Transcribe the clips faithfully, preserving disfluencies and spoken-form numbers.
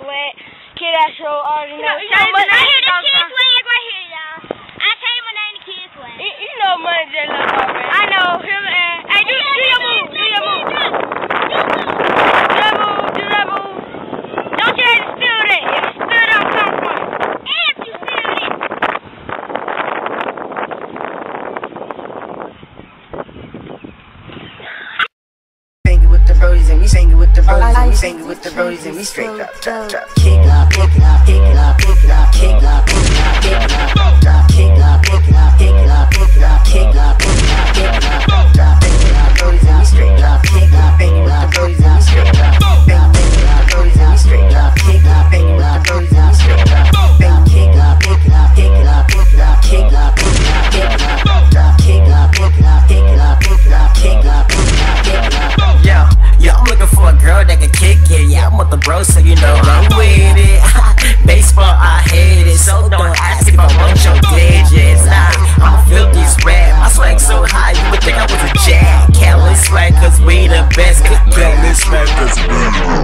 swag. Kid that show already know. You know, I hear the kid swag right here, y'all. I tell you my name, the kid swag. You, you know money just love already. I know him and hey, do, do your move, do your move. Do that move, do that move. Don't you have to steal that. If you steal it, I'm coming from it. If you steal it. Singing with the brodies and we singing with the brodies and we singing with the brodies and we straight up, drop, drop, kick up, pick it up, pick it up, pick it up, kick up, pick it up, pick it up, drop, kick up, pick it up, pick it up, pick it up, kick up, pick it up, pick it up, drop, banging with the brodies and we straight up, kick up, banging with the brodies and we straight up, bang, banging with the brodies and we straight up, kick up, banging with the brodies and we straight up, bang, kick up, pick it up, pick it up, pick it up, kick up, pick it up, pick it up, drop, kick up, pick it up, pick it up, pick it up, kick up, pick it up, pick it up. Yeah, yeah, I'm looking for a girl that can kick it. Yeah, I'm with the bros, so you know I'm with it. Baseball, I hate it, so don't ask if I want your digits. Nah, I'ma feel these rap. My swag so high, you would think I was a jack. Careless swag, cause we the best. Careless swag, cause we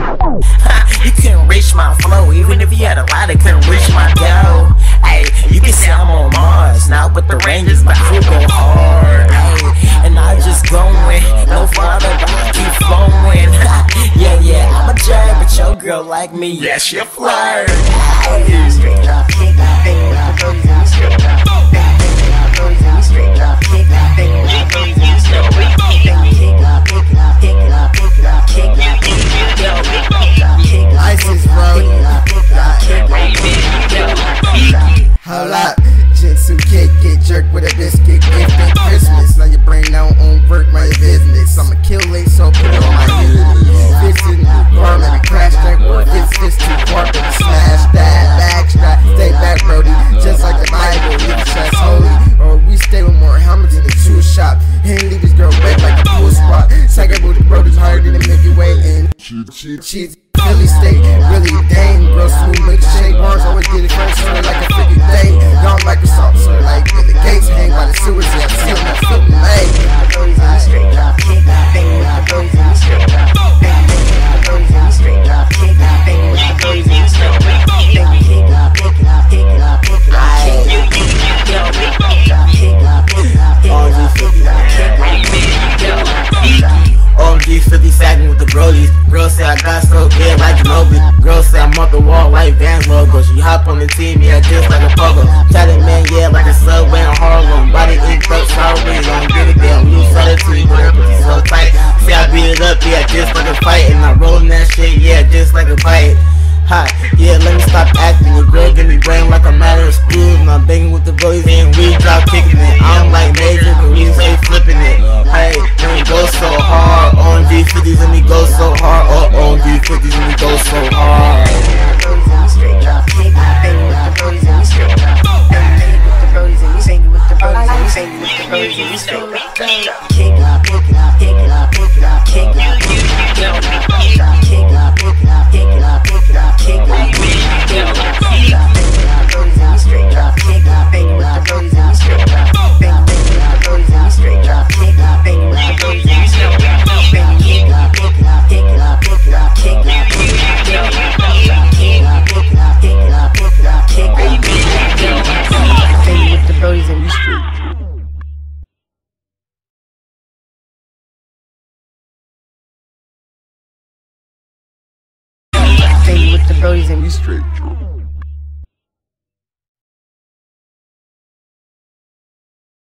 You couldn't reach my flow, even if you had a lot, it couldn't reach my dough. Hey, you can say I'm on Mars now, but the Rangers, but I go hard. Hey, and I just going, no father, but I keep flowing. Yeah, yeah, I'm a drag, but your girl like me, yes, you flirt. Straight drop, kick up, bang with the brodies and we straight drop, bang, bang with the brodies and we straight drop, kick up, bang with the brodies and we straight drop, bang, kick up, pick it up, pick it up, pick it up, kick up, pick it up, pick it up, kick up, Isis, bro. pick it up, pick it up, kick up, pick it up. Hold up, Jitsu kid, get jerked with a biscuit, gift at Christmas. Now your brain down on work, my business. I'ma kill late, so put it on my unit. Fist in the car, maybe crash that war. Fist, fist too far, but smash that. Backstrap, stay back, Brody. Just like the Bible, leave the shots holy. Or we stay with more helmets in the tool shop. He ain't leave this girl wet like a pool spot. Second with the Brody's harder than the Milky Way. And she's Philly state, really dang. Bro, smooth, make shake. Bars always get it first, sort of like a freaking thing. Y'all Microsoft, sort of like Billy Gates. Hang by the sewers, yeah, I see him, that's flipping late. Brodies and we straight drop, kick up, bang with the brodies and we straight drop, bang, bang with the brodies and we straight drop, kick up, bang with the brodies and we straight drop, bang, kick up, pick it up, pick it up, pick it up, kick up, kick up, drop, kick up, pick it up, pick it up, pick it up, kick up, kick up. O M G fifty sagging with the brodies. Girl say I got so good like Ginobili. Girl say I'm up the wall like Vans logo. She hop on the team, yeah, just like a pogo. Tatted man, yeah, like a subway in Harlem. Body ink up, sorry, don't get it there. We sell it to you, but it's so tight. Say I beat it up, yeah, just like a fight. And I rollin' that shit, yeah, just like a bite. Hot, yeah, let me stop acting. Your girl give me brain like a matter of school. And I'm banging with the boys and we drop kicking it. I'm like major, but we stay flipping it. Hey, and we go so hard. O M G fifties and we go so hard. Oh, O M G fifties and we go so hard. Brodies and we straight drop, kick up, bang with the brodies and we straight drop, bang, bang with the brodies and we singing with the brodies and we singing with the brodies and we straight drop, drop, kick up, pick it up, pick it up, pick it up, kick up, pick it up, drop, kick up, pick it up, pick it up, pick it up, kick up, kick up, drop, bang with the brodies and we straight drop, kick up, bang with the brodies and we straight drop, bang, bang with the brodies and we straight drop, kick up, bang with the brodies and we straight drop, bang, kick up, pick it up, pick it up, pick it up, kick up, kick up, kick up, drop, kick up, pick it up, pick it up, pick it up, kick up, kick up, bang with the brodies and we straight. Bang with the brodies and we straight.